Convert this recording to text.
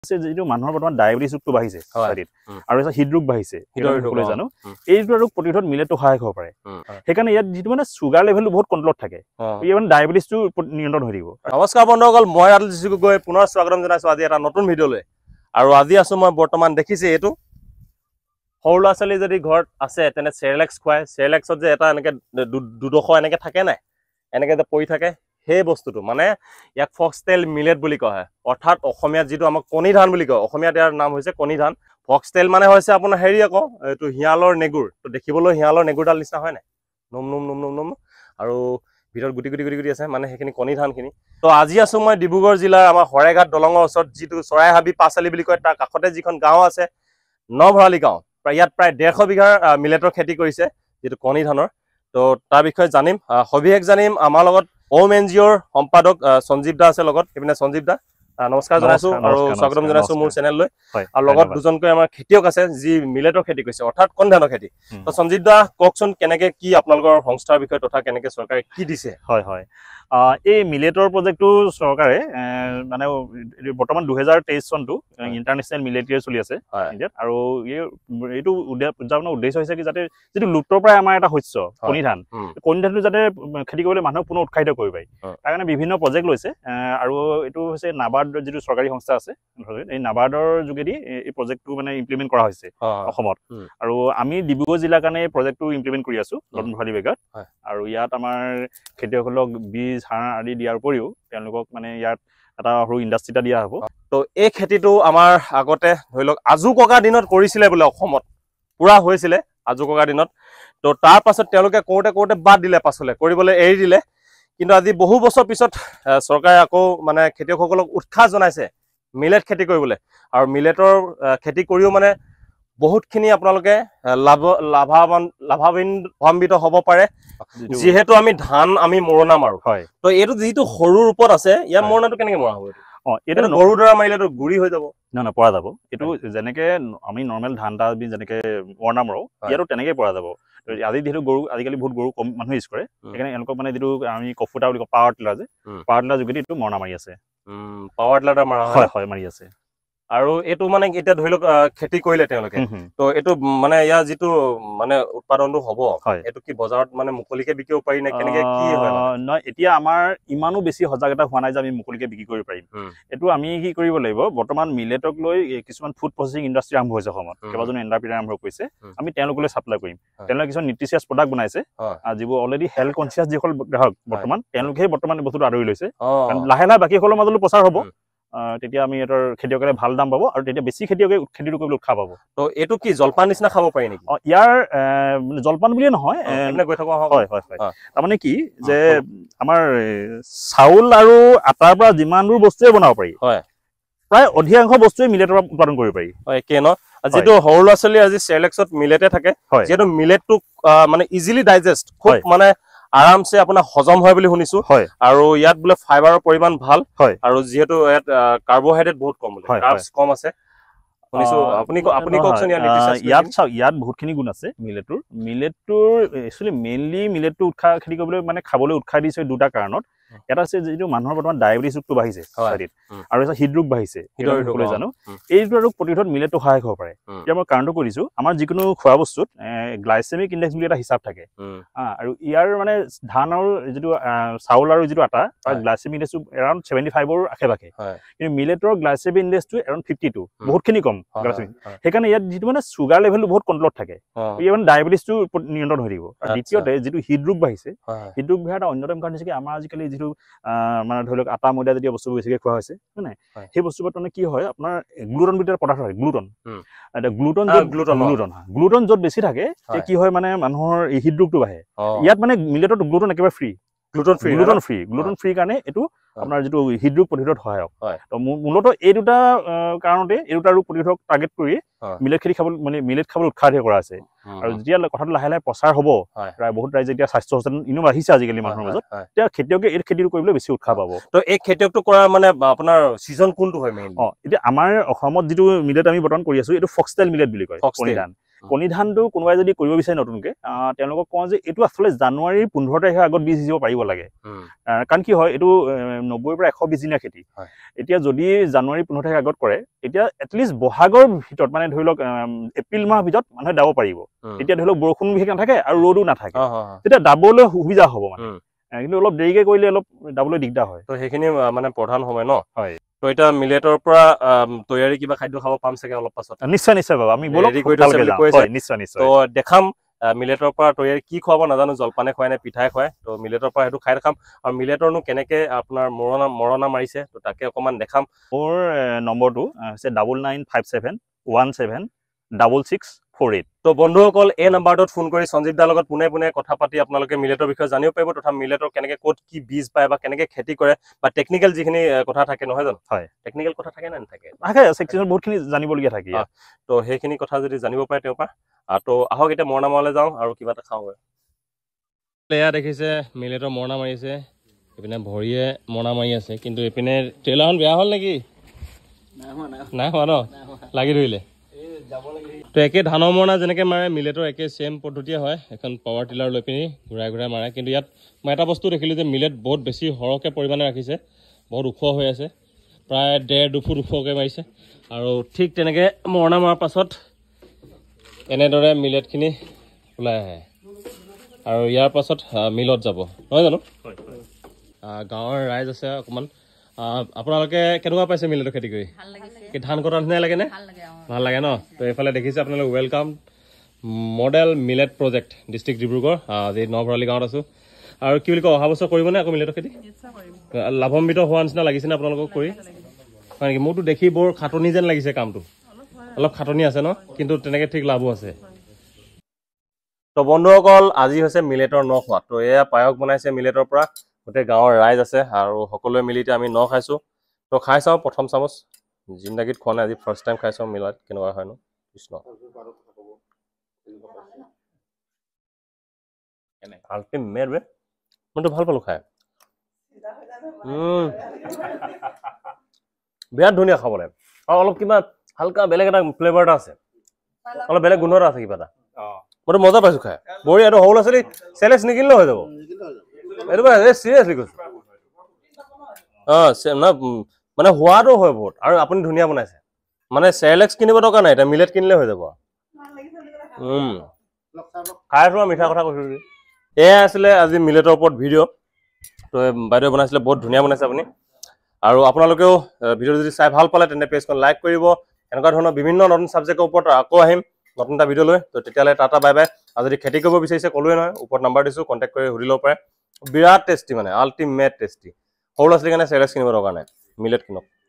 যেটো মানুহৰ বৰ্তমান ডায়াবেটিছ ৰোগটো বাঢ়িছে শৰীৰত আৰু এটা হৃদৰোগ বাঢ়িছে হৃদৰোগলৈ জানো এইটো ৰোগ প্ৰতিৰোধ মিলেটটো সহায় হ'ব পাৰে সেইকাৰণে ইয়াত যেটো মানে সুগাৰ লেভেলটো বহুত কন্ট্ৰলত থাকে এই মানে ডায়াবেটিছটো নিয়ন্ত্ৰণ হৈ থাকিব নমস্কাৰ বন্ধুসকল মই আদিল জিগু গৈ পুনৰ স্বাগতম জনাইছো আজি এটা নতুন ভিডিঅলৈ আৰু আজি আছো মই বৰ্তমান দেখিছে এইটো সৰু ল'ৰা ছোৱালী যদি ঘৰত আছে তেনে চেৰেলেক্স খুৱায় চেৰেলেক্সত যে এটা এনেকে দুডখ এনেকে থাকে নাই এনেকে যে পৰি থাকে সেই বস্তুটো মানে ইয়াক ফক্সটেল মিলেট বুলি কোৱা হয় অৰ্থাৎ অসমীয়াত যেটো আমাক কণী ধান বুলি কয় অসমীয়াত ইয়াৰ নাম হৈছে কণী ধান ফক্সটেল মানে হৈছে আপোনাৰ হেৰি আকৌ এইটো হিয়ালৰ নেগুৰ তো দেখিবলৈ হিয়ালৰ নেগুৰডাল নিচিনা হয় নাই নম নম নম নম নম আৰু ভিতৰত গুটি গুটি গুটি গুটি আছে মানে সেইখিনি কণী ধানখিনি তো আজি আছো মই ডিব্ৰুগড় জিলাৰ আমাৰ হৰেঘাট দলঙৰ ওচৰত যেটো চৰাইহাবি পাঁচালি বুলি কয় তাৰ কাষতে যিখন গাঁও আছে নভৰালি গাঁও ইয়াত প্ৰায় 150 বিঘাৰ মিলেটৰ খেতি কৰিছে যেটো কণী ধানৰ তো তাৰ বিষয়ে জানিম সবিশেষ জানিম আমাৰ লগত ওম এনজিঅ'ৰ সম্পাদক সঞ্জীৱ দা আছে লগত এপিনে সঞ্জীৱ দা নমস্কাৰ জনাইছো আৰু স্বাগতম জনাইছো মোৰ চেনেললৈ আৰু লগত দুজনকৈ আমাৰ খেতিয়ক আছে যি মিলেটৰ খেতি কৰিছে অৰ্থাৎ কণী ধানৰ খেতি তো সঞ্জীৱ দা কওকচোন কেনেকে কি আপোনালোকৰ সংস্থাৰ বিষয়ে তথা কেনেকে চৰকাৰে কি দিছে হয় হয় এই মিলেটৰ প্ৰজেক্টটো চৰকাৰে মানে বৰ্তমান 2023 চনটো ইন্টাৰনেশ্যনেল মিলেট ইয়াৰ চলি আছে ইণ্ডিয়াত আৰু এইটো উদ্যাপনৰ উদ্দেশ্য হৈছে কি যাতে যেটো লুপ্তৰ প্ৰায় আমাৰ এটা শস্য কণী ধানটো যাতে খেতি কৰিবলৈ মানুহক পুনৰ উৎসাহিত কৰিব পাৰি তাৰ কাৰণে বিভিন্ন প্ৰজেক্ট লৈছে আৰু এইটো হৈছে নাবাৰ্ড যেটো চৰকাৰী সংস্থা আছে এই নাবাৰ্ডৰ যোগেদি এই প্ৰজেক্টটো মানে ইমপ্লিমেন্ট কৰা হৈছে অসমত আৰু আমি ডিব্ৰুগড় জিলাৰ কাৰণে এই প্ৰজেক্টটো ইমপ্লিমেন্ট কৰি আছো নভৰালি বেগত আৰু ইয়াত আমাৰ খেতিয়কসকলক বীজ সাৰ আদি দিয়াৰ উপৰিও তেওঁলোকক মানে ইয়াত এটা সৰু ইণ্ডাষ্ট্ৰি এটা দিয়া হ'ব তো এই খেতিটো আমাৰ আগতে ধৰি লওক আজু ককা দিনত কৰিছিলে বোলে অসমত পুৰা হৈছিলে আজু ককা দিনত তো তাৰ পাছত তেওঁলোকে কোতে বাদ দিলে পাছলে কৰিবলৈ এৰি দিলে কিন্তু আজি বহু বছৰ পিছত চৰকাৰে আকৌ মানে খেতিয়কসকলক উৎসাহ জনাইছে মিলেট খেতি কৰিবলৈ আৰু মিলেটৰ খেতি কৰিও মানে বহুতখিনি আপোনালোকে লাভান্বিত হ'ব পাৰে যেহেতু আমি ধান আমি মৰণা মাৰো হয় তো এইটো যেটো সৰু ৰূপত আছে ইয়াৰ মৰণাটো কেনেকে মৰা হ'ব এইটো গৰুৰ দ্বাৰা মাৰিলেতো গুৰি হৈ যাব না পৰা যাব এইটো যেনেকে আমি নৰ্মেল ধান এটা যেনেকে মৰণা মাৰো ইয়াতো তেনেকে পৰা যাব আজি যেহেতু গৰু আজিকালি বহুত গৰু কম মানুহে ইউজ কৰে সেইকাৰণে এওঁলোকক মানে যেটো আমি কফুটা বুলি কওঁ পাৱাৰ টিলাৰ যোগেদি এইটো মৰণা মাৰি আছে পাৱাৰ টিলাৰ মাৰা হয় মাৰি আছে আৰু এইটো মানে এতিয়া ধৰি লওক খেতি কৰিলে তেওঁলোকে তো এইটো মানে ইয়াৰ যেটো মানে উৎপাদনটো হ'ব এইটো কি বজাৰত মানে মুকলিকে বিকিব পাৰি নে কেনেকে কি হয় নহয় এতিয়া আমাৰ ইমানো বেছি সজাগতা হোৱা নাই যে আমি মুকলিকে বিক্ৰী কৰিব পাৰিম এইটো আমি কি কৰিব লাগিব বৰ্তমান মিলেটক লৈ কিছুমান ফুড প্ৰসেসিং ইণ্ডাষ্ট্ৰি আৰম্ভ হৈছে অসমত কেইবাজনো এন্টাৰপ্ৰিনাৰ আৰম্ভ কৰিছে আমি তেওঁলোকলৈ সাপ্লাই কৰিম তেওঁলোকে কিছুমান নিউট্ৰিচিয়াছ প্ৰডাক্ট বনাইছে যিবোৰ অলৰেডি হেল্থ কনচিয়াছ যিসকল গ্ৰাহক বৰ্তমান তেওঁলোকে বৰ্তমান বস্তুটো আদৰি লৈছে লাহে লাহে বাকীসকলৰ মাজলৈ প্ৰচাৰ হ'ব তেতিয়া আমি এটাৰ খেতিয়কৰে ভাল দাম পাব আৰু তেতিয়া বেছি খেতিয়কে খেতিটো কৰিবলৈ উৎসাহ পাব তো এইটো কি জলপান নিচিনা খাব পাৰি নেকি ইয়াৰ জলপান বুলিয়ে নহয় গৈ থকা হয় হয় হয় তাৰমানে কি যে আমাৰ চাউল আৰু আটাৰ পৰা যিমানবোৰ বস্তুৱে বনাব পাৰি হয় প্ৰায় অধিকাংশ বস্তুৱে মিলেটৰ পৰা উৎপাদন কৰিব পাৰি হয় একে ন যেটো সৰু ল'ৰা ছোৱালী আজি চেৰেলেক্সত মিলেটে থাকে যেটো মিলেটটো মানে ইজিলি ডাইজেষ্ট খুব মানে আৰামছে আপোনাৰ হজম হয় বুলি শুনিছো আৰু ইয়াত বোলে ফাইবাৰৰ পৰিমাণ ভাল আৰু যেহেতু ইয়াত কাৰ্বোহাইড্ৰেট বহুত কম বোলে কাৰ্বছ কম আছে শুনিছো আপুনি কওকচোন ইয়াত বহুতখিনি গুণ আছে মিলেটটোৰ একচুৱেলি মেইনলি মিলেটটো উৎসাহ খেতি কৰিবলৈ মানে খাবলৈ উৎসাহ দিছে দুটা কাৰণত এটা আছে যেটো মানুহৰ বৰ্তমান ডায়াবেটিছ ৰোগটো বাঢ়িছে শৰীৰত আৰু এটা হৃদৰোগ বাঢ়িছে হৃদৰোগলৈ জানো এইটো ৰোগ প্ৰতিৰোধ মিলেটটো সহায় হ'ব পাৰে এতিয়া মই কাৰণটো কৰিছো আমাৰ যিকোনো খোৱা বস্তুত গ্লাইচেমিক ইনডেক্স বুলি এটা হিচাপ থাকে আৰু ইয়াৰ মানে ধানৰ যেটো চাউল আৰু যেটো আটা তাৰ গ্লাইচেমিক ইনডেক্সটো এৰাউণ্ড 75 ৰ আশে-পাশে কিন্তু মিলেটৰ গ্লাইচেমিক ইনডেক্সটো এৰাউণ্ড 52 বহুতখিনি কম গ্লাইচেমিক সেইকাৰণে ইয়াত যেটো মানে সুগাৰ লেভেলটো বহুত কন্ট্ৰলত থাকে এই মানে ডায়াবেটিছটো নিয়ন্ত্ৰণ হৈ থাকিব দ্বিতীয়তে যেটো হৃদৰোগ বাঢ়িছে হৃদৰোগ হোৱাৰ এটা অন্যতম কাৰণ হৈছে কি আমাৰ আজিকালি যেটো মানে ধৰি লওক আটা ময়দা জাতীয় বস্তু বেছিকৈ খোৱা হৈছে হয় সেই বস্তুবোৰ মানে কি হয় আপোনাৰ গ্লুটন বুলি এটা পদাৰ্থ হয় গ্লুটন য'ত বেছি থাকে কি হয় মানে মানুহৰ হৃদৰোগটো বাঢ়ে ইয়াত মানে মিলেটত গ্লুটন একেবাৰে ফ্ৰী গ্লুটন ফ্ৰী কাৰণে এইটো আপোনাৰ যেটো হৃদৰোগ প্ৰতিৰোধ সহায়ক তো মূলতঃ এই দুটা কাৰণতে এই দুটা ৰোগ প্ৰতিৰোধক টাৰ্গেট কৰি মিলেট খেতি খাবলৈ মানে মিলেট খাবলৈ উৎসাহ কৰা আছে আৰু যেতিয়া কথাটো লাহে লাহে প্ৰচাৰ হ'ব প্ৰায় বহুত ৰাইজে এতিয়া স্বাস্থ্য সচেতন ইনো বাঢ়িছে আজিকালি মানুহৰ মাজত তেতিয়া খেতিয়কে এই খেতিটো কৰিবলৈ বেছি উৎসাহ পাব তো এই খেতিয়কটো কৰা মানে আপোনাৰ সিজন কোনটো হয় মেইন এতিয়া আমাৰ অসমত যেটো মিলেট আমি বৰ্তমান কৰি আছো এইটো ফক্সটেল মিলেট বুলি কয় কণী ধান কণী ধানটো কোনোবাই যদি কৰিব বিচাৰে নতুনকৈ তেওঁলোকক কওঁ যে এইটো আচলতে জানুৱাৰীৰ 15 তাৰিখৰ আগত বীজ সিঁচিব পাৰিব লাগে কাৰণ কি হয় এইটো 90 পৰা 120 দিনীয়া খেতি এতিয়া যদি জানুৱাৰী 15 তাৰিখৰ আগত কৰে এতিয়া এটলিষ্ট বহাগৰ ভিতৰত মানে ধৰি লওক এপ্ৰিল মাহৰ ভিতৰত মানুহে দাব পাৰিব তেতিয়া ধৰি লওক বৰষুণ বিশেষ নাথাকে আৰু ৰ'দো নাথাকে তেতিয়া দাবলৈ সুবিধা হ'ব মানে কিন্তু অলপ দেৰিকৈ কৰিলে অলপ দাবলৈ দিগদাৰ হয় তো সেইখিনি মানে প্ৰধান সময় ন হয় তো এটা মিলেটৰ পৰা তৈয়াৰী কিবা খাদ্য খাব পাম চাগে অলপ পাছত নিশ্চয় নিশ্চয় বাবা আমি বলক নিশ্চয় নিশ্চয় তো দেখাম মিলেটৰ পৰা তৈয়াৰী কি খুৱাব নাজানো জলপানে খুৱাই নে পিঠাই খুৱাই তো মিলেটৰ পৰা সেইটো খাই দেখাম আৰু মিলেটৰনো কেনেকে আপোনাৰ মৰণা মাৰিছে তো তাকে অকণমান দেখাম মোৰ নম্বৰটো হৈছে 9957176648 তো বন্ধুসকল এই নাম্বাৰটোত ফোন কৰি সঞ্জীৱ দাৰ লগত পোনে পোনে কথা পাতি আপোনালোকে মিলেটৰ বিষয়ে জানিব পাৰিব তথা মিলেটৰ কেনেকে ক'ত কি বীজ পায় বা কেনেকে খেতি কৰে বা টেকনিকেল যিখিনি কথা থাকে নহয় জানো হয় টেকনিকেল কথা থাকে নে নাথাকে সেকশ্যনত বহুতখিনি জানিবলগীয়া থাকে তো সেইখিনি কথা যদি জানিব পাৰে তেওঁৰ পৰা তো আহক এতিয়া মৰণা মাৰলৈ যাওঁ আৰু কিবা এটা খাওঁগৈ এয়া দেখিছে মিলেটৰ মৰণা মাৰিছে এইপিনে ভৰিয়ে মৰণা মাৰি আছে কিন্তু এইপিনে ট্ৰেইলাৰখন বেয়া হ'ল নেকি নাই হোৱা ন লাগি ধৰিলে তো একে ধানৰ মৰণা যেনেকৈ মাৰে মিলেটৰ একে ছেম পদ্ধতিয়ে হয় এখন পাৱাৰ টিলাৰ লৈ পিনি ঘূৰাই ঘূৰাই মাৰে কিন্তু ইয়াত মই এটা বস্তু দেখিলোঁ যে মিলেট বহুত বেছি সৰহকৈ পৰিমাণে ৰাখিছে বহুত ওখ হৈ আছে প্ৰায় 1.5-2 ফুট ওখকৈ মাৰিছে আৰু ঠিক তেনেকৈ মৰণা মৰাৰ পাছত এনেদৰে মিলেটখিনি ওলাই আহে আৰু ইয়াৰ পাছত মিলত যাব নহয় জানো গাঁৱৰ ৰাইজ আছে অকণমান আপোনালোকে কেনেকুৱা পাইছে মিলেটৰ খেতি কৰি কি ধান কটাৰ নিচিনাই লাগেনে ভাল লাগে ন তো এইফালে দেখিছে আপোনালোকে welcome model millet project district Dibrugarh আজি নভৰালী গাঁৱত আছোঁ আৰু কি বুলি কয় অহা বছৰ কৰিবনে আকৌ মিলেটৰ খেতি লাভান্বিত হোৱা নিচিনা লাগিছেনে আপোনালোকক কৰি হয় নেকি মোৰতো দেখি বৰ খাটনি যেন লাগিছে কামটো অলপ খাটনি আছে ন কিন্তু তেনেকৈ ঠিক লাভো আছে তো বন্ধুসকল আজি হৈছে মিলেটৰ ন খোৱা তো এয়া পায়স বনাইছে মিলেটৰ পৰা গোটেই গাঁৱৰ ৰাইজ আছে আৰু সকলোৱে মিলি আমি ন খাইছোঁ তো খাই চাওঁ প্ৰথম চামুচ জিন্দাগীত খোৱা নাই আজি ফাৰ্ষ্ট টাইম খাই চাওঁ মিলত কেনেকুৱা হয় ন কৃষ্ণ আল্টিমেট বে মইতো ভাল পালোঁ খাই বিৰাট ধুনীয়া খাবলৈ আৰু অলপ কিবা হালকা বেলেগ এটা ফ্লেভাৰ এটা আছে অলপ বেলেগ গোন্ধ এটা আছে কিবা এটা মইতো মজা পাইছোঁ খাই বঢ়িয়া এইটো সৰু ল'ৰা ছোৱালী চেলেক্স নিকিনিলেও হৈ যাব এইটো চিৰিয়াছলি কৈছোঁ মানে সোৱাদো হয় বহুত আৰু আপুনি ধুনীয়া বনাইছে মানে চেৰেলেক্স কিনিব দৰকাৰ নাই এতিয়া মিলেট কিনিলে হৈ যাব খাই আছোঁ মিঠা কথা কৈছোঁ এয়া আছিলে আজি মিলেটৰ ওপৰত ভিডিঅ' তো বাইদেৱে বনাইছিলে বহুত ধুনীয়া বনাইছে আপুনি আৰু আপোনালোকেও ভিডিঅ' যদি চাই ভাল পালে তেন্তে পেজখন লাইক কৰিব এনেকুৱা ধৰণৰ বিভিন্ন নতুন ছাবজেক্টৰ ওপৰত আকৌ আহিম নতুন এটা ভিডিঅ' লৈ তো তেতিয়াহ'লে টাটা বাই বাই আৰু যদি খেতি কৰিব বিচাৰিছে ক'লোৱে নহয় ওপৰত নাম্বাৰ দিছোঁ কণ্টেক্ট কৰি সুধি ল'ব পাৰে বিৰাট টেষ্টি মানে আল্টিমেট টেষ্টি সৰু ল'ৰা ছোৱালীৰ কাৰণে চেৰেলেক্স কিনিব দৰকাৰ নাই মিলেট কিনক